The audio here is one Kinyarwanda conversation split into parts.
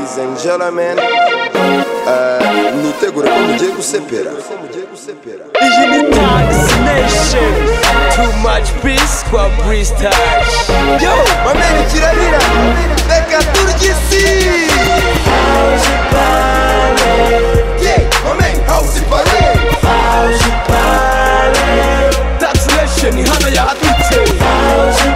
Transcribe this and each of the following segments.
Ladies and gentlemen, nitegure ko mugiye gusepera. Iyi ni Tax Nation. Too much peace kwa Bristol. Yo, mameni kirabira. Reka turye isi. House party. Yeah, mameni house party. House party. Tax Nation hano yahatutse. House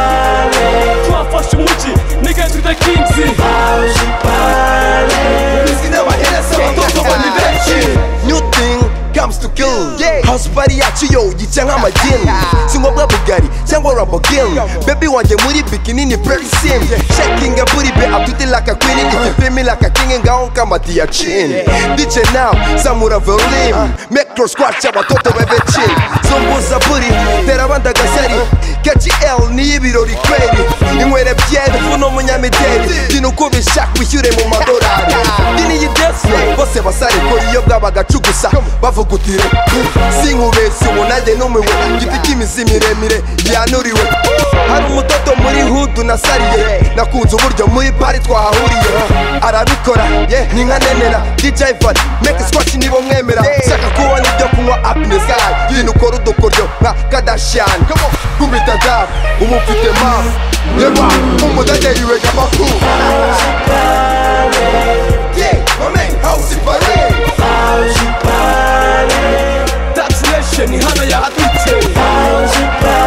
party. Twafashe umuji, nigga to the kings. House party. Sina wahereza abatoto bani benshi. New thing comes to kill. House party yacu yo yica nk'amagini. Singobwa Bugatti cyangwa Lamborghini. Baby wanjye muri bikini ni pretty sim. Shaking a booty be atute like a queen. If you feel me like a king ngaho kamati ya chin. DJ now samura volume. Make cross squat abatoto bebe chill. Zombuza booty tera banda gasari. KGL ni ibirori kweli. Inywere byeri funo munyamideli. Dino ko bishaka wishyure mu madorari. Dini yidese bose basare ko iyo bwabagacugusa bavugutire. Sinkubese ubonade numiwe giti kimizi miremire yanuriwe. Hari umutoto muri hood nasariye. Nakunze uburyo muri party twahahuriye. Arabikora ni nka nenera DJ Fat make squash nibo mwemera. Shaka kubona ibyo kunywa happiness guy. Dino ukora udukoryo nka Kardashian. Kumbita dab umufite map. Yeba umudade yiwe gabaku. House party. Yeah, my man house party. House party. Tax Nation hano yahatutse. House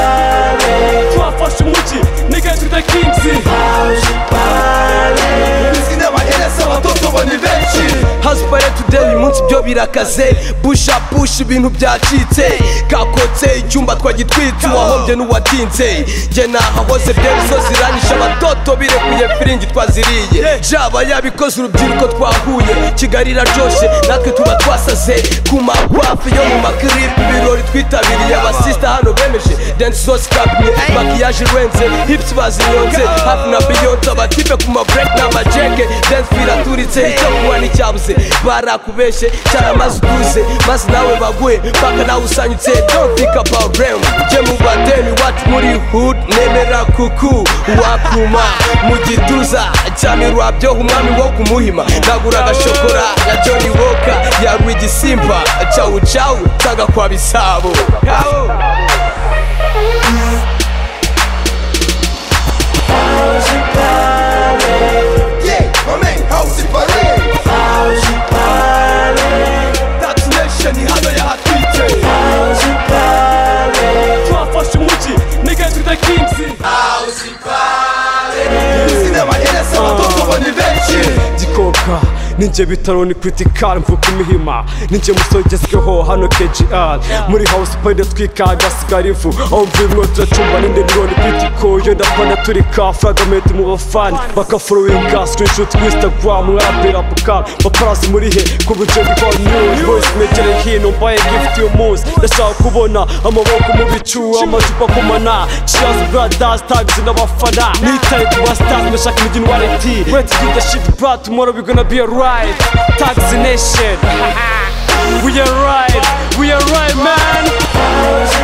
party. Twafashe umuji, nigga to the kings. House party. Sina wahereza abatoto bani benshi. House party today uyu munsi byo birakaze. Push up push ibintu byacitse. Kakotse icyumba twagitwitse wahombye n'uwatinze. Nge nahahoze byari zo ziranisha abatoto birekuye firingi twaziriye. Jaba yabikoze urubyiruko twahuye. Kigali irajoshe natwe tuba twasaze. Ku makwafi yo mu makrip ibirori twitabiriye. Abasista hano bemeje dance sauce kabine. Makiyaje irenze hips bazinyonze. Hafi na Beyonce abatipe ku ma break n'amajeke. Dance biraturitse icyo kunywa n'icyabuze. Barakubeshe cyaramaze utuze maze nawe baguhe mpaka nawe usanyutse. Don't think about them. Je mu badeni wacu muri hood nemera kuku wakuma mu gituza cyamirwa byo umwami wo kumuhima. Nagura agashokora ya Johnny Walker ya Rwigi Simba cawu cawu taga kwa bisabo. House party. Yeah, my man house party. House party. Tax Nation hano yahatwitse. House party. Twafashe umuji, nigga to the kings. House party. Sina wahereza abatoto bani benshi. Gikoka ninjye bitaro ni critical mvuka imihima ninjye musogezweho hano KGR muri house party twikaga sigarifu aho mvimwe turacumba ninde nironi critical yo ndapana turi ka fragment mu bafani bakafollowinga screenshot ku Instagram mwapera buka baparasi muri he ku bujeni kwa news voice mekere hino mbaye gift yo moose ndashaka kubona amaboko mu bicu amacupa kumana cheers brothers tags n'abafana nitaye ku stars ndashaka imigini wareti wait to the shit bro tomorrow we gonna be alright. Tax Nation. We are right, man.